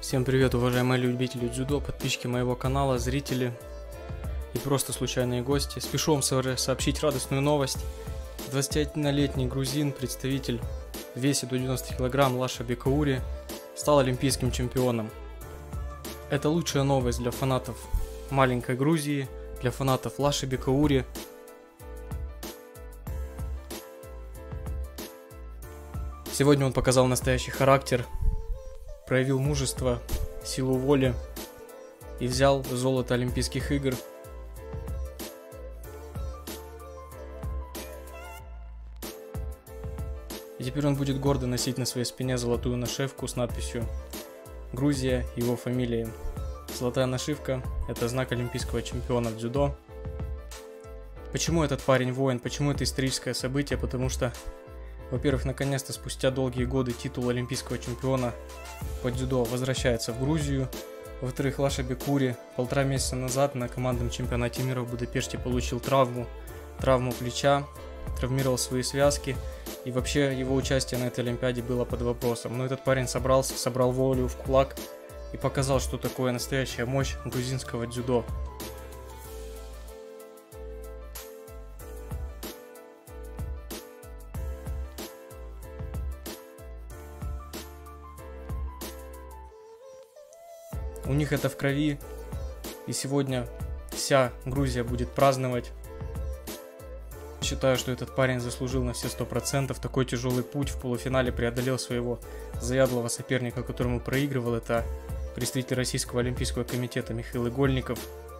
Всем привет, уважаемые любители дзюдо, подписчики моего канала, зрители и просто случайные гости. Спешу вам сообщить радостную новость. 21-летний грузин, представитель в весе до 90 кг Лаша Бекаури, стал олимпийским чемпионом. Это лучшая новость для фанатов маленькой Грузии, для фанатов Лаши Бекаури. Сегодня он показал настоящий характер, проявил мужество, силу воли и взял золото Олимпийских игр. И теперь он будет гордо носить на своей спине золотую нашивку с надписью «Грузия», его фамилией. Золотая нашивка – это знак олимпийского чемпиона в дзюдо. Почему этот парень воин? Почему это историческое событие? Потому что, во-первых, наконец-то спустя долгие годы титул олимпийского чемпиона по дзюдо возвращается в Грузию. Во-вторых, Лаша Бекаури 1,5 месяца назад на командном чемпионате мира в Будапеште получил травму плеча, травмировал свои связки, и вообще его участие на этой Олимпиаде было под вопросом. Но этот парень собрал волю в кулак и показал, что такое настоящая мощь грузинского дзюдо. У них это в крови, и сегодня вся Грузия будет праздновать. Считаю, что этот парень заслужил на все 100%. Такой тяжелый путь в полуфинале преодолел своего заядлого соперника, которому проигрывал. Это представитель Российского олимпийского комитета Михаил Игольников.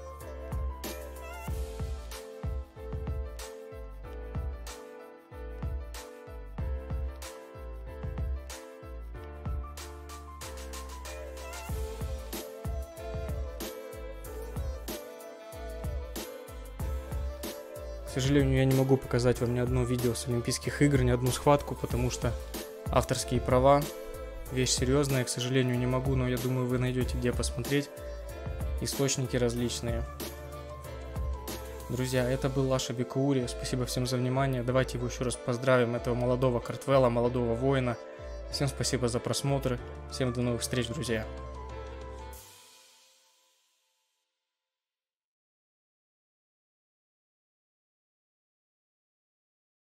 К сожалению, я не могу показать вам ни одно видео с Олимпийских игр, ни одну схватку, потому что авторские права, вещь серьезная, к сожалению, не могу, но я думаю, вы найдете где посмотреть, источники различные. Друзья, это был Лаша Бекаури, спасибо всем за внимание, давайте его еще раз поздравим, этого молодого картвела, молодого воина. Всем спасибо за просмотр, всем до новых встреч, друзья.